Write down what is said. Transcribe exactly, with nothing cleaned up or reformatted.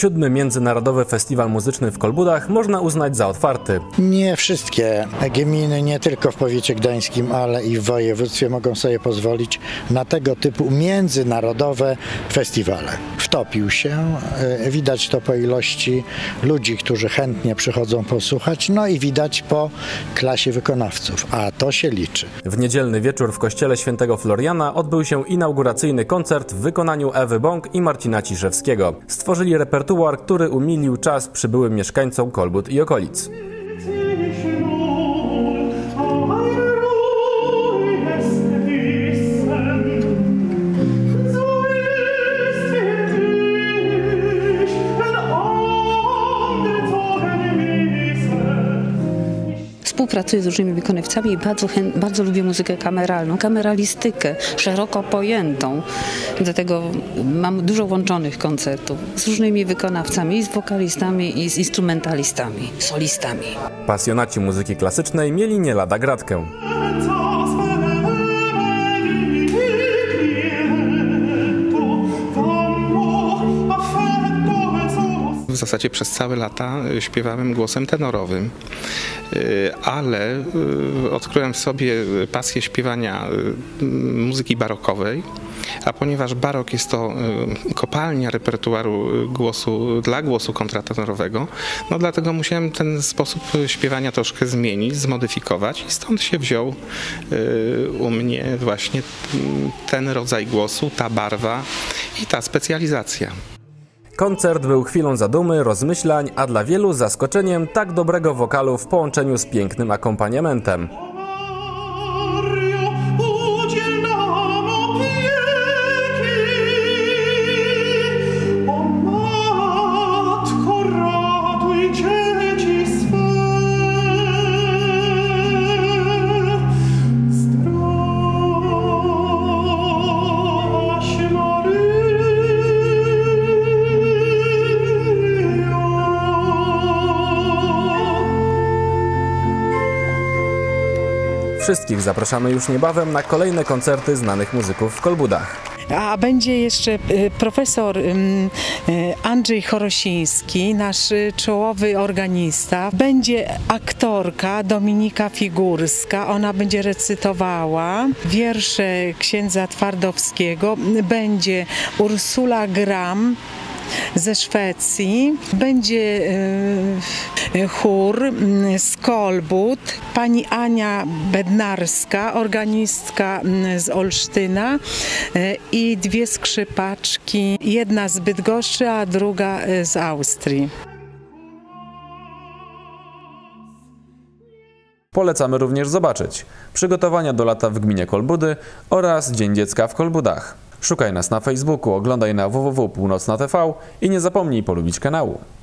siódmy Międzynarodowy Festiwal Muzyczny w Kolbudach można uznać za otwarty. Nie wszystkie gminy, nie tylko w powiecie gdańskim, ale i w województwie mogą sobie pozwolić na tego typu międzynarodowe festiwale. Wtopił się, widać to po ilości ludzi, którzy chętnie przychodzą posłuchać, no i widać po klasie wykonawców, a to się liczy. W niedzielny wieczór w kościele Świętego Floriana odbył się inauguracyjny koncert w wykonaniu Ewy Bąk i Marcina Ciszewskiego. Stworzyli repertuar, który umilił czas przybyłym mieszkańcom Kolbud i okolic. Współpracuję z różnymi wykonawcami i bardzo, bardzo lubię muzykę kameralną, kameralistykę, szeroko pojętą. Dlatego mam dużo łączonych koncertów z różnymi wykonawcami, i z wokalistami, i z instrumentalistami, solistami. Pasjonaci muzyki klasycznej mieli nie lada gratkę. W zasadzie przez całe lata śpiewałem głosem tenorowym, ale odkryłem w sobie pasję śpiewania muzyki barokowej, a ponieważ barok jest to kopalnia repertuaru głosu dla głosu kontratenorowego, no dlatego musiałem ten sposób śpiewania troszkę zmienić, zmodyfikować i stąd się wziął u mnie właśnie ten rodzaj głosu, ta barwa i ta specjalizacja. Koncert był chwilą zadumy, rozmyślań, a dla wielu zaskoczeniem tak dobrego wokalu w połączeniu z pięknym akompaniamentem. Wszystkich zapraszamy już niebawem na kolejne koncerty znanych muzyków w Kolbudach. A będzie jeszcze profesor Andrzej Chorosiński, nasz czołowy organista. Będzie aktorka Dominika Figurska, ona będzie recytowała wiersze księdza Twardowskiego. Będzie Ursula Gram ze Szwecji, będzie e, chór z Kolbud, pani Ania Bednarska, organistka z Olsztyna e, i dwie skrzypaczki, jedna z Bydgoszczy, a druga z Austrii. Polecamy również zobaczyć przygotowania do lata w gminie Kolbudy oraz Dzień Dziecka w Kolbudach. Szukaj nas na Facebooku, oglądaj na w w w kropka północna kropka t v i nie zapomnij polubić kanału.